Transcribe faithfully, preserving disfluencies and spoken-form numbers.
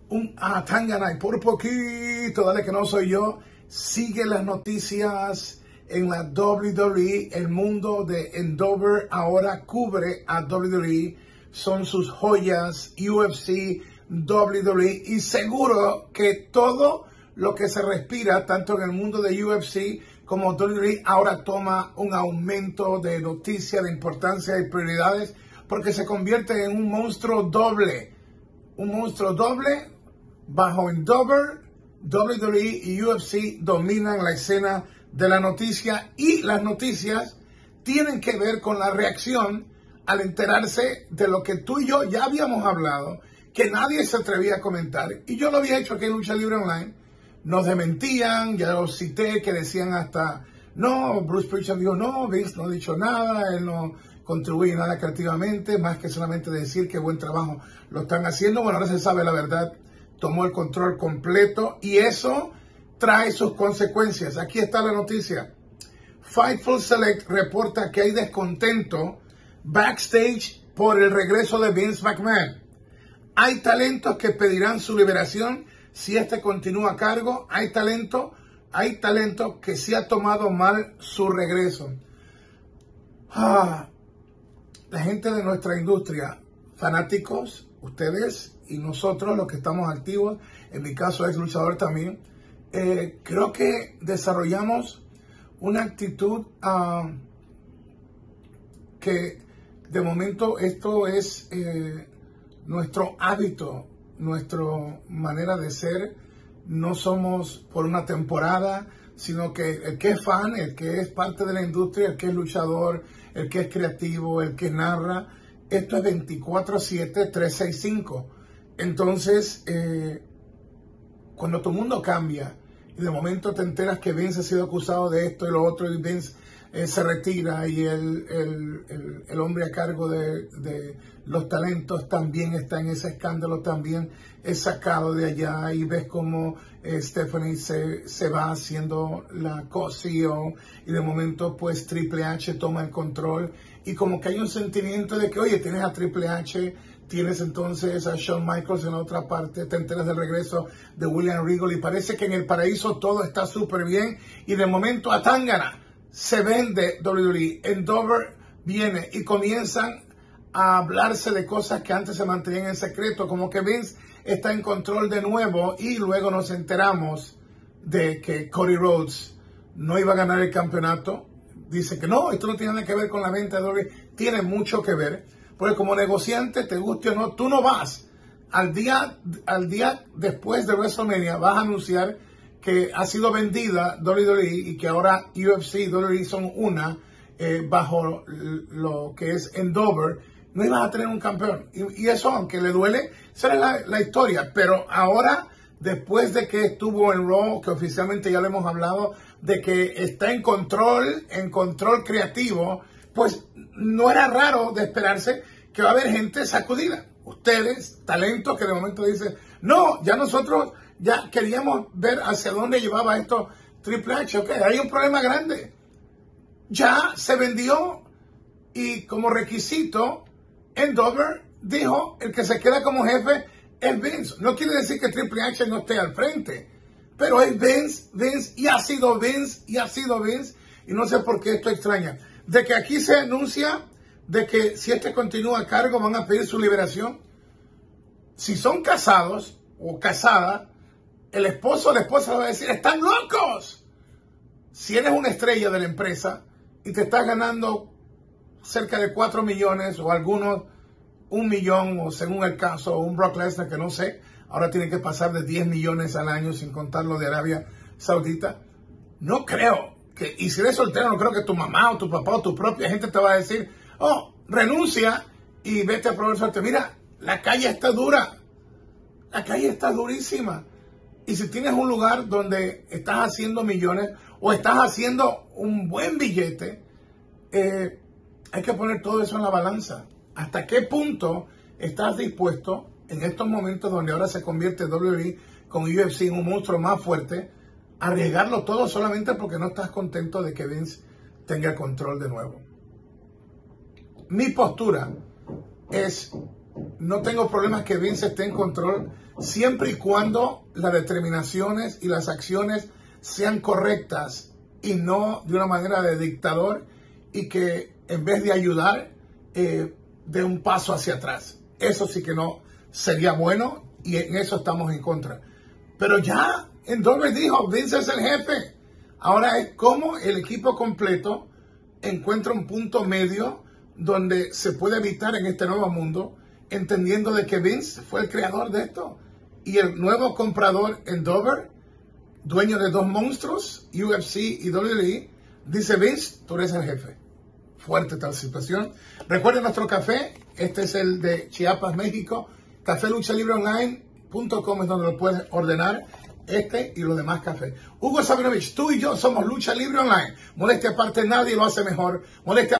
un ah, Tangana y por poquito, dale que no soy yo. Sigue las noticias en la W W E. El mundo de Endeavor ahora cubre a W W E. Son sus joyas, U F C, W W E. Y seguro que todo lo que se respira, tanto en el mundo de U F C como W W E, ahora toma un aumento de noticias, de importancia y prioridades, porque se convierte en un monstruo doble. Un monstruo doble bajo Endeavor. W W E y U F C dominan la escena de la noticia, y las noticias tienen que ver con la reacción al enterarse de lo que tú y yo ya habíamos hablado, que nadie se atrevía a comentar, y yo lo había hecho aquí en Lucha Libre Online. Nos desmentían, ya lo cité, que decían hasta, no, Bruce Prichard dijo, no, Vince no ha dicho nada, él no contribuye nada creativamente, más que solamente decir que buen trabajo lo están haciendo. Bueno, ahora se sabe la verdad, tomó el control completo, y eso trae sus consecuencias. Aquí está la noticia. Fightful Select reporta que hay descontento backstage por el regreso de Vince McMahon. Hay talentos que pedirán su liberación si este continúa a cargo. Hay talento, hay talento que sí ha tomado mal su regreso. Ah, la gente de nuestra industria, fanáticos, ustedes y nosotros, los que estamos activos, en mi caso ex luchador también, eh, creo que desarrollamos una actitud uh, que de momento esto es eh, nuestro hábito, nuestra manera de ser. No somos por una temporada, sino que el que es fan, el que es parte de la industria, el que es luchador, el que es creativo, el que narra, esto es veinticuatro siete, trescientos sesenta y cinco. Entonces, eh, cuando tu mundo cambia y de momento te enteras que Vince ha sido acusado de esto y lo otro, y Vince eh, se retira, y el, el, el, el hombre a cargo de, de los talentos también está en ese escándalo, también es sacado de allá, y ves como eh, Stephanie se, se va haciendo la co-C E O, y de momento pues Triple H toma el control, y como que hay un sentimiento de que, oye, tienes a Triple H, tienes entonces a Shawn Michaels en la otra parte, te enteras del regreso de William Regal, y parece que en el paraíso todo está súper bien, y de momento a Tangana se vende W W E, Endeavor viene, y comienzan a hablarse de cosas que antes se mantenían en secreto, como que Vince está en control de nuevo, y luego nos enteramos de que Cody Rhodes no iba a ganar el campeonato. Dice que no, esto no tiene nada que ver con la venta de W W E, tiene mucho que ver, porque como negociante, te guste o no, tú no vas al día, al día después de WrestleMania, vas a anunciar que ha sido vendida W W E y que ahora U F C y W W E son una, eh, bajo lo que es Endeavor. No ibas a tener un campeón, y, y eso, aunque le duele, esa es la, la historia. Pero ahora, después de que estuvo en Raw, que oficialmente ya le hemos hablado de que está en control, en control creativo, pues no era raro de esperarse que va a haber gente sacudida. Ustedes, talentos que de momento dicen, no, ya nosotros ya queríamos ver hacia dónde llevaba esto Triple H. Ok, hay un problema grande. Ya se vendió, y como requisito, Endeavor dijo, el que se queda como jefe es Vince. No quiere decir que Triple H no esté al frente, pero es Vince, Vince, y ha sido Vince, y ha sido Vince, y no sé por qué esto extraña. De que aquí se anuncia de que si este continúa a cargo van a pedir su liberación. Si son casados o casadas, el esposo o la esposa va a decir, ¡están locos! Si eres una estrella de la empresa y te estás ganando cerca de cuatro millones, o algunos un millón, o según el caso, un Brock Lesnar que no sé, ahora tiene que pasar de diez millones al año, sin contar lo de Arabia Saudita. No creo que, y si eres soltero, no creo que tu mamá o tu papá o tu propia gente te va a decir, oh, renuncia y vete a probar suerte. Mira, la calle está dura, la calle está durísima. Y si tienes un lugar donde estás haciendo millones o estás haciendo un buen billete, eh, hay que poner todo eso en la balanza. ¿Hasta qué punto estás dispuesto, en estos momentos donde ahora se convierte W W E con U F C en un monstruo más fuerte, a arriesgarlo todo solamente porque no estás contento de que Vince tenga el control de nuevo? Mi postura es no tengo problemas que Vince esté en control siempre y cuando las determinaciones y las acciones sean correctas y no de una manera de dictador y que en vez de ayudar eh, dé un paso hacia atrás. Eso sí que no sería bueno y en eso estamos en contra. Pero ya Endover dijo, Vince es el jefe. Ahora es cómo el equipo completo encuentra un punto medio donde se puede evitar en este nuevo mundo, entendiendo de que Vince fue el creador de esto. Y el nuevo comprador Endover, dueño de dos monstruos, U F C y W W E, dice, Vince, tú eres el jefe. Fuerte tal situación. Recuerden nuestro café, este es el de Chiapas, México. café lucha libre online punto com es donde lo puedes ordenar, este y los demás cafés. Hugo Sabinovich, tú y yo somos Lucha Libre Online. Molestia aparte, nadie lo hace mejor. Molestia